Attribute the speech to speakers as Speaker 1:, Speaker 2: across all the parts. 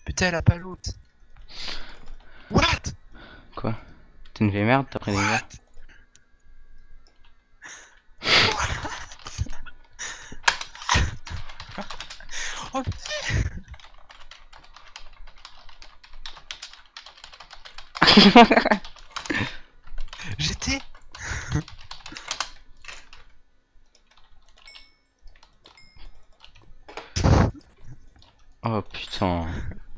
Speaker 1: Putain, elle a pas loot. What?
Speaker 2: Quoi? T'es une vieille merde, t'as pris des verres?
Speaker 1: Oh putain. J'étais.
Speaker 2: Oh putain.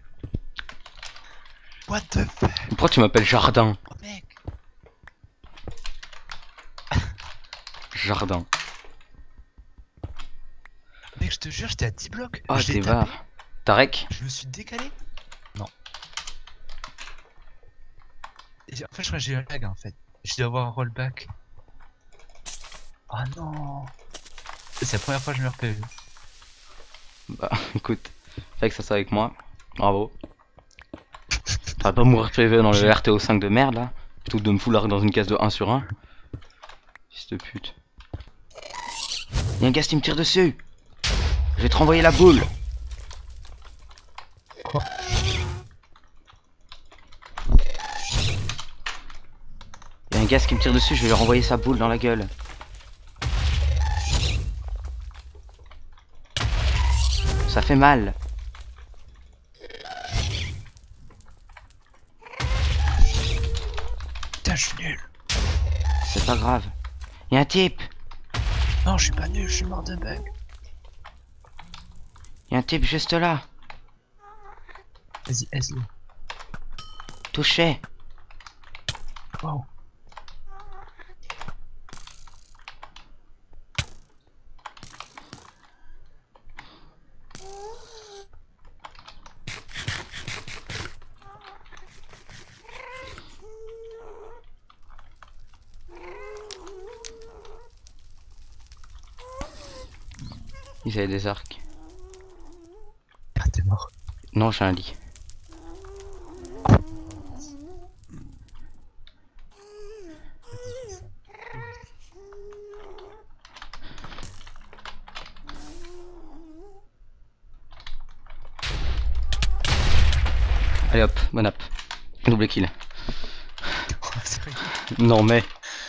Speaker 1: What the fuck?
Speaker 2: Pourquoi tu m'appelles Jardin?
Speaker 1: Oh mec.
Speaker 2: Jardin.
Speaker 1: Mec, je te jure, j'étais à 10 blocs.
Speaker 2: Oh,
Speaker 1: Je l'ai
Speaker 2: t'es
Speaker 1: tapé.
Speaker 2: barre. Tarek?
Speaker 1: Je me suis décalé. Non. En fait, je crois que j'ai eu un lag en fait. Je dois avoir un rollback. Oh non. C'est la première fois que je me repère.
Speaker 2: Bah écoute, fais que ça soit avec moi. Bravo. T'as pas mourir de PV dans le RTO 5 de merde là. Plutôt que de me fouler dans une case de 1 sur 1. Fils de pute. Y'a un gars qui me tire dessus. Je vais te renvoyer la boule.
Speaker 1: Quoi?
Speaker 2: Y'a un gars qui me tire dessus, je vais lui renvoyer sa boule dans la gueule. Ça fait mal.
Speaker 1: Putain, je suis nul.
Speaker 2: C'est pas grave. Y'a un type.
Speaker 1: Non, je suis pas nul, je suis mort de bug.
Speaker 2: Y'a un type juste là.
Speaker 1: Vas-y, vas-y.
Speaker 2: Touché.
Speaker 1: Wow.
Speaker 2: Ils avaient des arcs.
Speaker 1: Ah, t'es mort.
Speaker 2: Non, j'ai un lit. Allez hop, bon app. Double kill.
Speaker 1: Oh, sérieux.
Speaker 2: Non mais.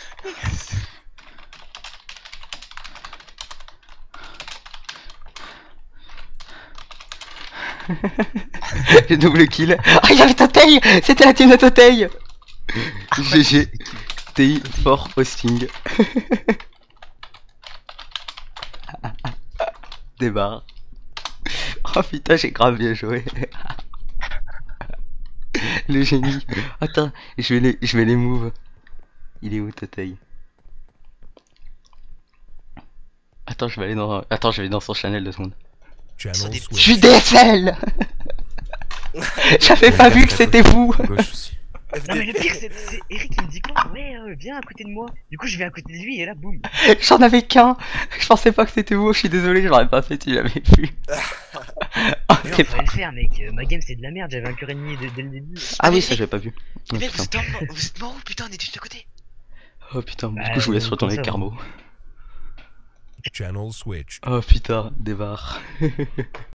Speaker 2: J'ai double kill. Ah, il y avait Totei. C'était la team de Totei. GG. TI for hosting. Des barres. Oh putain, j'ai grave bien joué. Le génie. Attends, je vais les move. Il est où Totei? Attends, je vais aller dans. Attends, je vais dans son channel 2 secondes.
Speaker 3: Channel
Speaker 1: des-
Speaker 2: Je
Speaker 3: switch.
Speaker 2: suis DSL. J'avais pas vu que c'était vous.
Speaker 3: Gauche aussi.
Speaker 4: Non mais le pire c'est Eric qui me dit quoi? Ouais viens à côté de moi. Du coup je vais à côté de lui et là boum.
Speaker 2: J'en avais qu'un. Je pensais pas que c'était vous. Je suis désolé, je l'aurais pas fait. Tu l'avais vu. Oh,
Speaker 4: Mais non
Speaker 2: t'es
Speaker 4: fallait
Speaker 2: pas...
Speaker 4: le faire mec. Ma game c'est de la merde. J'avais un cœur ennemi dès le début.
Speaker 2: Ah oui, ça j'avais pas vu. Oh
Speaker 1: Mais mec, vous
Speaker 2: putain.
Speaker 1: êtes mort où putain? On est juste à côté.
Speaker 2: Oh putain. Du
Speaker 4: Bah,
Speaker 2: coup, je vous laisse retourner avec
Speaker 4: ça,
Speaker 2: Carmo.
Speaker 3: Channel switch.
Speaker 2: Oh putain, des barres.